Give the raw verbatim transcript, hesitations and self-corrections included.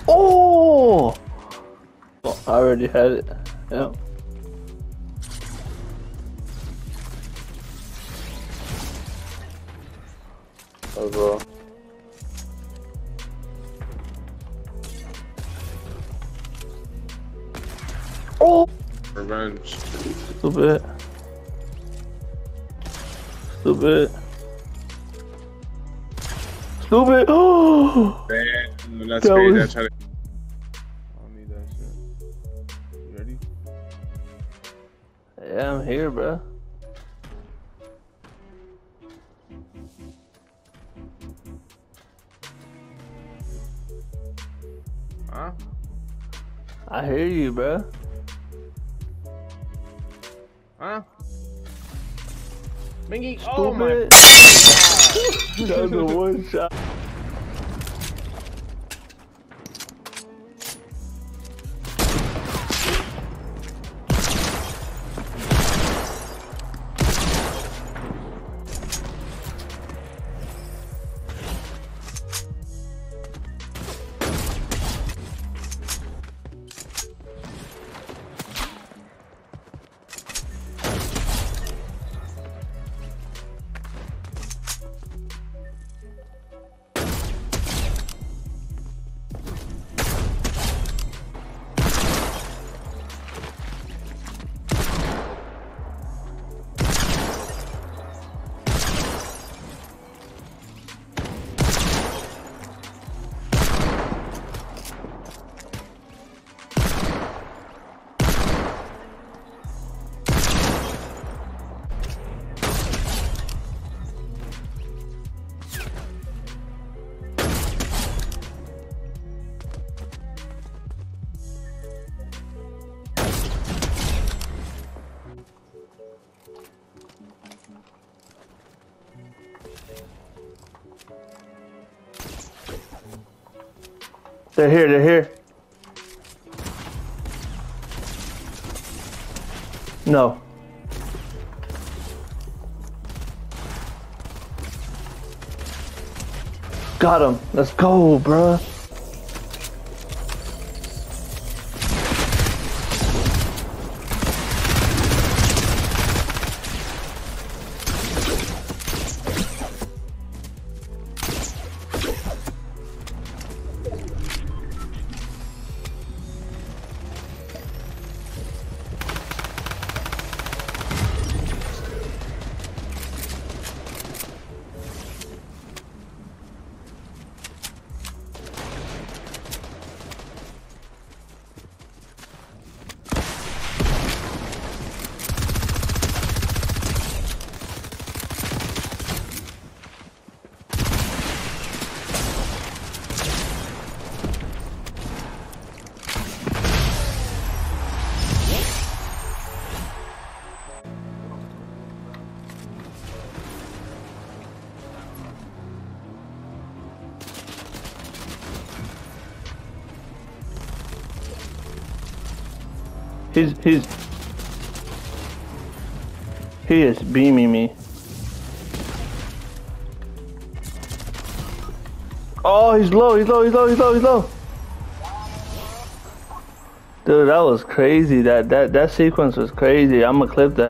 Oh! Oh, I already had it. Yeah. As well. Oh! Revenge. Stupid. Stupid. Stupid. Oh! Man, that's That crazy. was- I tried to... I don't need that shit. You ready? Yeah, I'm here, bro. Huh? I hear you, bro. Huh? Mingy, oh my Stupid. That was a one shot. They're here, they're here. No. Got him. Let's go, bruh. He's, he's, he is beaming me. Oh, he's low, he's low, he's low, he's low, he's low. Dude, that was crazy. That, that, that sequence was crazy. I'm gonna clip that.